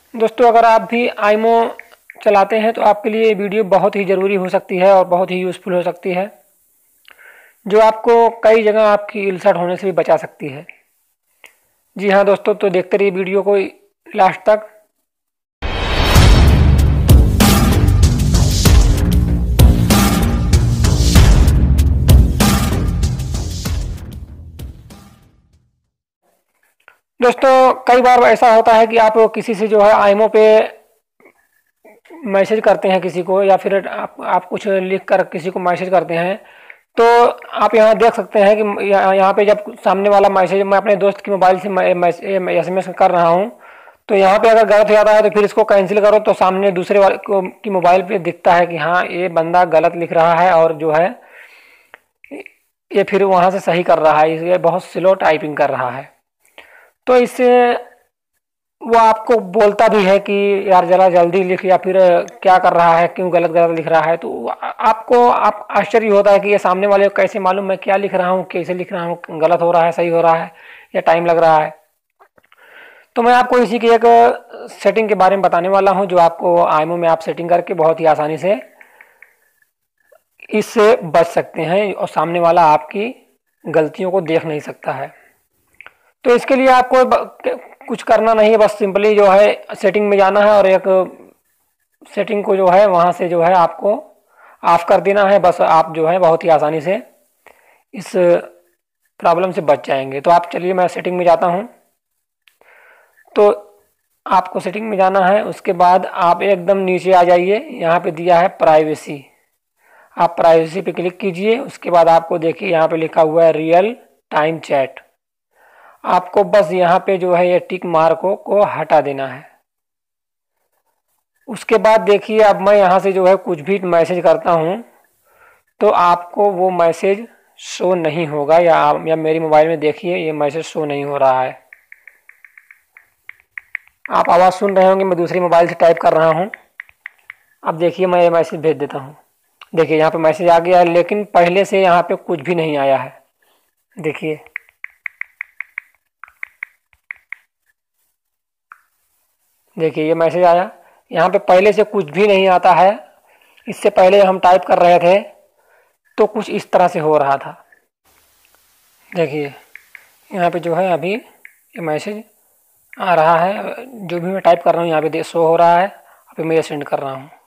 दोस्तों, अगर आप भी आईमो चलाते हैं तो आपके लिए ये वीडियो बहुत ही ज़रूरी हो सकती है और बहुत ही यूज़फुल हो सकती है, जो आपको कई जगह आपकी इल्सट होने से भी बचा सकती है। जी हाँ दोस्तों, तो देखते रहिए वीडियो को लास्ट तक। दोस्तों, कई बार ऐसा होता है कि आप किसी से जो है आईमो पे मैसेज करते हैं किसी को, या फिर आप कुछ लिख कर किसी को मैसेज करते हैं। तो आप यहाँ देख सकते हैं कि यहाँ पे जब सामने वाला मैसेज मैं अपने दोस्त की मोबाइल से SMS कर रहा हूँ, तो यहाँ पे अगर गलत हो जाता है तो फिर इसको कैंसिल करो तो सामने दूसरे वाले की मोबाइल पे दिखता है कि हाँ, ये बंदा गलत लिख रहा है और जो है ये फिर वहाँ से सही कर रहा है, ये बहुत स्लो टाइपिंग कर रहा है। तो इससे वो आपको बोलता भी है कि यार जरा जल्दी लिख, या फिर क्या कर रहा है, क्यों गलत गलत लिख रहा है। तो आप आश्चर्य होता है कि ये सामने वाले को कैसे मालूम मैं क्या लिख रहा हूँ, कैसे लिख रहा हूँ, गलत हो रहा है, सही हो रहा है, या टाइम लग रहा है। तो मैं आपको इसी की एक सेटिंग के बारे में बताने वाला हूँ, जो आपको आईमो में आप सेटिंग करके बहुत ही आसानी से इससे बच सकते हैं और सामने वाला आपकी गलतियों को देख नहीं सकता है। तो इसके लिए आपको कुछ करना नहीं है, बस सिंपली जो है सेटिंग में जाना है और एक सेटिंग को जो है वहाँ से जो है आपको ऑफ कर देना है। बस आप जो है बहुत ही आसानी से इस प्रॉब्लम से बच जाएंगे। तो आप चलिए, मैं सेटिंग में जाता हूँ। तो आपको सेटिंग में जाना है, उसके बाद आप एकदम नीचे आ जाइए, यहाँ पे दिया है प्राइवेसी। आप प्राइवेसी पे क्लिक कीजिए। उसके बाद आपको देखिए यहाँ पे लिखा हुआ है रियल टाइम चैट। आपको बस यहाँ पे जो है ये टिक मार्कों को हटा देना है। उसके बाद देखिए, अब मैं यहाँ से जो है कुछ भी मैसेज करता हूँ तो आपको वो मैसेज शो नहीं होगा, या मेरी मोबाइल में देखिए ये मैसेज शो नहीं हो रहा है। आप आवाज़ सुन रहे होंगे, मैं दूसरी मोबाइल से टाइप कर रहा हूँ। अब देखिए, मैं ये मैसेज भेज देता हूँ। देखिए यहाँ पे मैसेज आ गया है, लेकिन पहले से यहाँ पे कुछ भी नहीं आया है। देखिए देखिए ये मैसेज आया। यहाँ पे पहले से कुछ भी नहीं आता है। इससे पहले हम टाइप कर रहे थे तो कुछ इस तरह से हो रहा था। देखिए यहाँ पे जो है अभी ये मैसेज आ रहा है, जो भी मैं टाइप कर रहा हूँ यहाँ पे शो हो रहा है। अभी मैं ये सेंड कर रहा हूँ।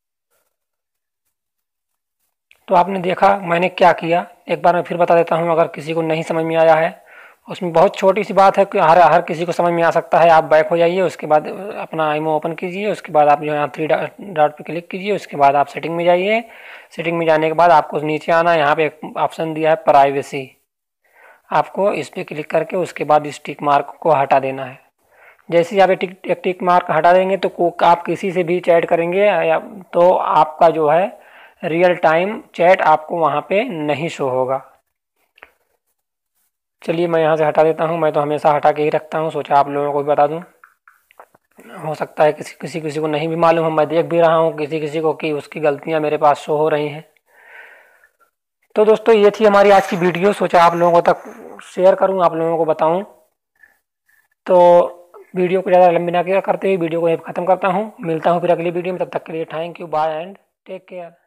तो आपने देखा मैंने क्या किया। एक बार मैं फिर बता देता हूँ, अगर किसी को नहीं समझ में आया है। उसमें बहुत छोटी सी बात है कि हर हर किसी को समझ में आ सकता है। आप बैक हो जाइए, उसके बाद अपना आईमो ओपन कीजिए, उसके बाद आप जो है 3 डॉट पे क्लिक कीजिए, उसके बाद आप सेटिंग में जाइए। सेटिंग में जाने के बाद आपको नीचे आना है, यहाँ पे एक ऑप्शन दिया है प्राइवेसी। आपको इस पर क्लिक करके उसके बाद इस टिक मार्क को हटा देना है। जैसे ही आप एक टिक मार्क हटा देंगे तो आप किसी से भी चैट करेंगे या तो आपका जो है रियल टाइम चैट आपको वहाँ पे नहीं शो होगा। चलिए मैं यहाँ से हटा देता हूँ। मैं तो हमेशा हटा के ही रखता हूँ, सोचा आप लोगों को भी बता दूँ। हो सकता है किसी को नहीं भी मालूम हो। मैं देख भी रहा हूँ किसी किसी को कि उसकी गलतियाँ मेरे पास शो हो रही हैं। तो दोस्तों, ये थी हमारी आज की वीडियो। सोचा आप लोगों तक शेयर करूँ, आप लोगों को बताऊँ। तो वीडियो को ज़्यादा लंबी ना करते हुए वीडियो को यहीं ख़त्म करता हूँ। मिलता हूँ फिर अगली वीडियो में। तब तक के लिए thank you, bye and take care.